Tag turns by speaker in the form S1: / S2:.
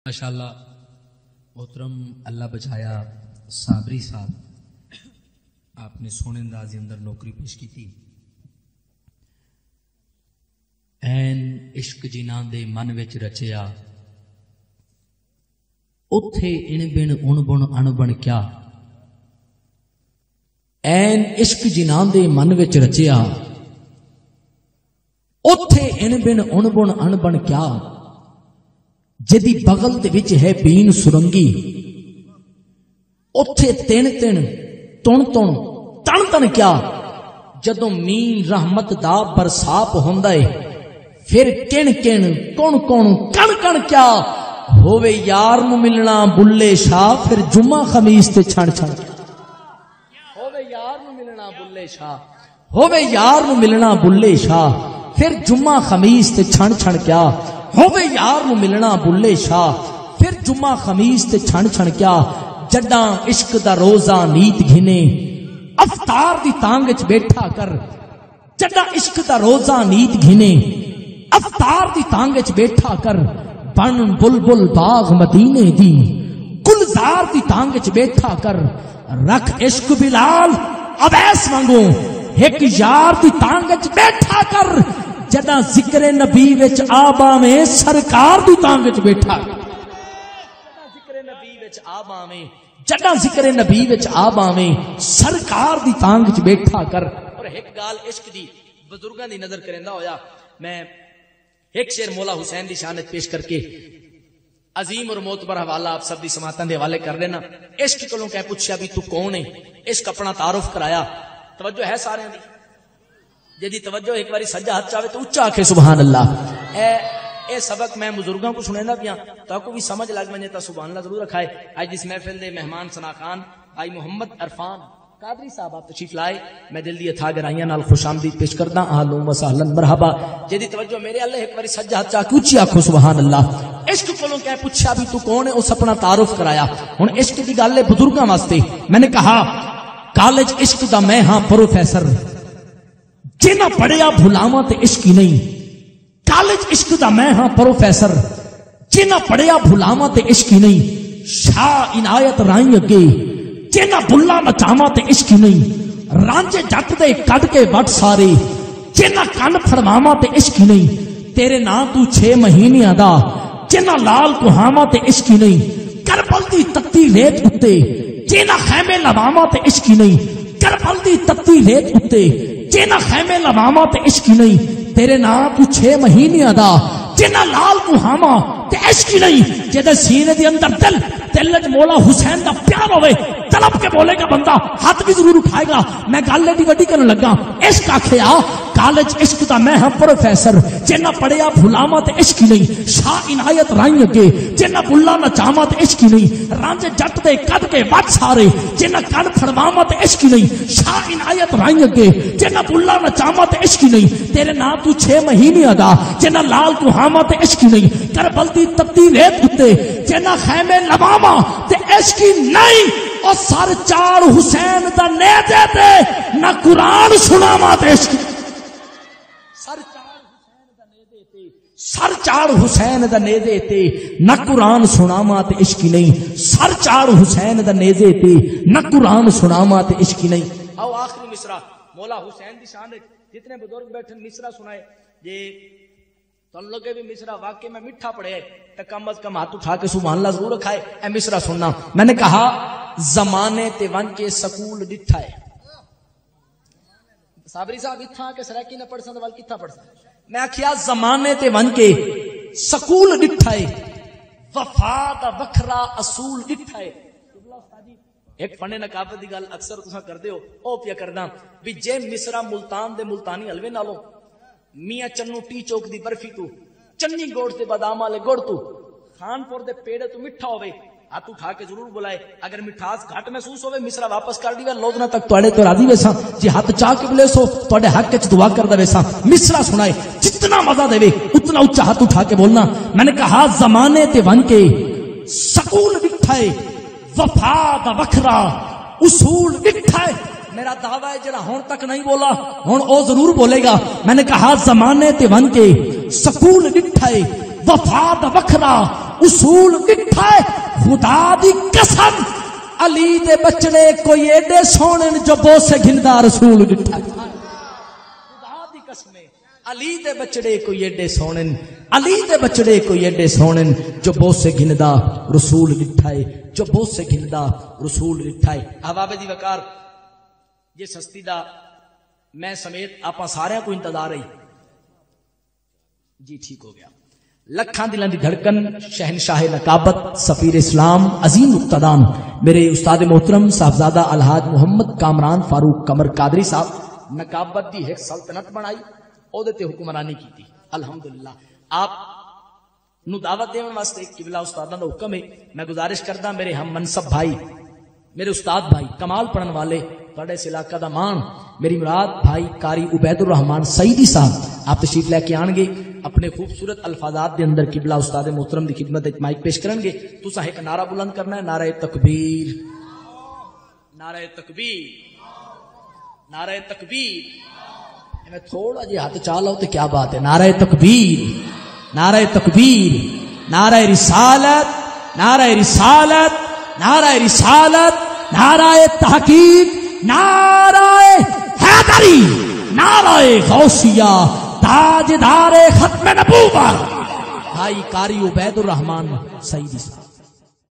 S1: ماشاءاللہ محترم اللہ بچایا صابری صاحب آپ نے سونے اندازی اندر نوکری پیش کی تھی. این عشق جنہاں دے من وچ رچیا اتھے ان بن ان بن ان بن کیا. این عشق جنہاں دے من وچ رچیا اتھے ان بن ان بن کیا. جدی بغل دے وچ ہے بین سرنگی اتھے تن تن تن تن تن تن کیا. جدوں مین رحمت دا برساپ ہوندا ہے پھر کن کن کون کون کن کن کیا. ہووے یار نو ملنا بلے شاہ پھر جمعہ خمیس تے چھن چھن کیا. ہووے یار نو ملنا بلے شاہ ہووے یار نو ملنا بلے شاہ پھر جمعہ خمیس تے چھن چھن کیا. ہووے یار نو ملنا بلے شاہ پھر جمعہ خمیس تے چھن چھن کیا. جڈاں عشق دا روزہ نیت گھنے افطار دی تانگ وچ بیٹھا کر. جڈاں عشق دا روزہ نیت گھنے افطار دی تانگ وچ بیٹھا کر. بن بلبل باغ مدینے دی گلزار دی تانگ وچ بیٹھا کر. رکھ عشق بلال اویس وانگوں ایک یار دی تانگ وچ بیٹھا کر. جداں ذکر نبی وچ آبا میں سرکار دی تانگ وچ بیٹھا. ذکر نبی وچ آبا میں جداں ذکر نبی وچ آبا میں سرکار دی تانگ وچ بیٹھا کر. اور ایک گال عشق دی بزرگاں دی نظر کریندا ہویا میں ایک شعر مولا حسین دی شان پیش کر کے عظیم اور معتبر حوالہ آپ سب دی سماعتاں دے حوالے کر لینا. عشق کولوں کہ پوچھیا بھی تو کون ہے. عشق اپنا تعارف کرایا. توجہ ہے سارے دی جدی توجہ ایک باری سجا ہاتھ چاہے تو اچا آکھے سبحان اللہ. اے سبق میں بزرگاں کو سنیندا پیاں تاکو بھی سمجھ لگ منجے تا سبحان اللہ ضرور رکھائے. آج اس محفل دے مہمان ثنا خان بھائی محمد عرفان قادری صاحب آپ تشریف لائے. میں دل دی اتھا گرائیاں نال خوش آمدید پیش کردا. اہلا و سہلا مرحبا. جدی توجہ میرے اللہ ایک باری سجا ہاتھ چا کے اچھی آکھو سبحان اللہ. عشق کولوں کہ پوچھا بھی تو کون ہے اس اپنا تعارف کرایا. ہن عشق دی گل ہے بزرگاں واسطے. میں نے کہا کالج عشق دا میں ہاں پروفیسر جنہ پڑھیا بھلاواں تے عشق ہی نہیں. کالج عشق دا میں ہاں پروفیسر جنہ پڑھیا بھلاواں تے عشق ہی نہیں. شاہ عنایت رائی اگے جنہ بلا نچاواں تے عشق ہی نہیں. رانجے جٹ دے کڈ کے وٹ سارے جنہ کن پھڑواواں تے عشق ہی نہیں. تیرے نام تو 6 مہینیاں دا جنہ لال کہاواں تے عشق ہی نہیں. کربل دی تتی ریت اتے جنہ خیمے لواواں تے عشق ہی نہیں. کربل دی تتی ریت اتے جنہ خیمے لواواں تے عشق ہی نہیں. تیرے نام تو 6 مہینیاں دا جنہ لال کہاواں تے عشق ہی نہیں. جدے سینے دے اندر دل وچ مولا حسین دا پیار ہوے طلب کے بولے گا بندہ ہاتھ بھی ضرور اٹھائے گا. میں گل ایڈی وڈی کرن لگا. عشق آکھیا کالج عشق دا میں ہاں پروفیسر جنہ پڑھیا بھلاواں تے عشق ہی نہیں. شاہ عنایت رائی اگے جنہ بلا نچاواں تے عشق ہی نہیں. رانجے جٹ دے کڈ کے وٹ سارے جنہ کن پھڑواواں تے عشق ہی نہیں. شاہ عنایت رائی اگے جنہ بلا نچاواں تے عشق ہی نہیں. تیرے نام تو 6 مہینیاں دا جنہ لال کہاواں تے عشق ہی نہیں. کربل دی تتی ریت اتے جنہ خیمے لواواں تے عشق ہی نہیں. اور سر چاڑ حسین دا نیزے تے نہ قرآن سناواں تے عشق. سر چاڑ حسین دا نیزے تے نہ قرآن سناواں تے عشق نہیں. سر چاڑ حسین دا نیزے تے نہ قرآن سناواں تے عشق نہیں. آؤ آخری مصرع مولا حسین دی شان جتنے بزرگ بیٹھے مصرع سنائے جے تو لوگے بھی مصرع واقعی میں میٹھا پڑھے تو کم از کم ہاتھ اٹھا کے سبحان اللہ ضرور رکھائے. اے مصرع سننا. میں نے کہا زمانے تے ون کے سکول ڈٹھا ہے. صابری صاحب اتھا کے سرائکی نہ پڑھ سن وال کتھا پڑھ سن. میں آکھیا زمانے تے ون کے سکول ڈٹھا ہے وفا دا وکھرا اصول ڈٹھا ہے. ایک فن نقابت دی گل اکثر تساں کردے ہو او پیا کردا بھی جے مصرع ملتان دے ملتانی حلوے نالوں میاں چنو ٹی چوک دی برفی تو چنی گوڑ تے بادام والے گڑ تو خانپور دے پیڑے تو میٹھا ہوے ہاتھ اٹھا کے ضرور بلائے. اگر مٹھاس گھٹ محسوس ہوے مصرع واپس کر دیوے لوزنا تک تواڈے تو راضی ویسا جی ہاتھ چاہ کے بلے سو تواڈے حق وچ دعا کردا ویسا. مصرع سنائے جتنا مزہ دے اتنا اونچا ہاتھ اٹھا کے بولنا. میں نے کہا زمانے تے ون کے سکول بٹھائے وفا دا وکھرا اصول بٹھائے. میرا دعویٰ ہے جڑا ہون تک نہیں بولا ہون او ضرور بولے گا. میں نے کہا زمانے تے ون کے سکول بٹھائے وفا دا وکھرا اصول ڈٹھا ہے خدا دی قسم علی دے بچڑے کوئی ایڈے سونے جو بوسے گھندا رسول ڈٹھا ہے خدا دی قسم علی دے بچڑے کوئی ایڈے سونے علی دے بچڑے کوئی ایڈے سونے جو بوسے گھندا رسول ڈٹھا ہے جو بوسے گھندا رسول ڈٹھا ہے احباب دی وقار یہ سستی دا میں سمیت آپ سارے کو انتظار رہی جی ٹھیک ہو گیا لکھاں دلان دی دھڑکن شہنشاہ نقابت سفیر اسلام عظیم اقتدام میرے استاد محترم صاحبزادہ الحاج محمد کامران فاروق قمر قادری صاحب نقابت دی ایک سلطنت بنائی او دے تے حکمرانی کی تھی الحمدللہ آپ نو دعوت دیون واسطے قبلہ استاداں دا حکم ہے میں گزارش کردا میرے ہم منصب بھائی میرے استاد بھائی کمال پڑھن والے بڑے اس علاقہ دا مان میری مراد بھائی قاری عبید الرحمان سعیدی صاحب آپ تشریف لے کے آن گے اپنے خوبصورت الفاظات دے اندر قبلہ استاد محترم دی خدمت وچ مائک پیش کرن گے تساں ایک نعرہ بلند کرنا ہے نعرہ تکبیر نعرہ تکبیر نعرہ تکبیر میں تھوڑا جی ہاتھ چالو تے کیا بات ہے نعرہ تکبیر نعرہ تکبیر نعرہ رسالت نعرہ رسالت نعرہ رسالت نعرہ تحقیق نعرہ حیدری نعرہ غوثیہ تاجدار ختم نبوت بھائی قاری عبید الرحمان سعیدی صاحب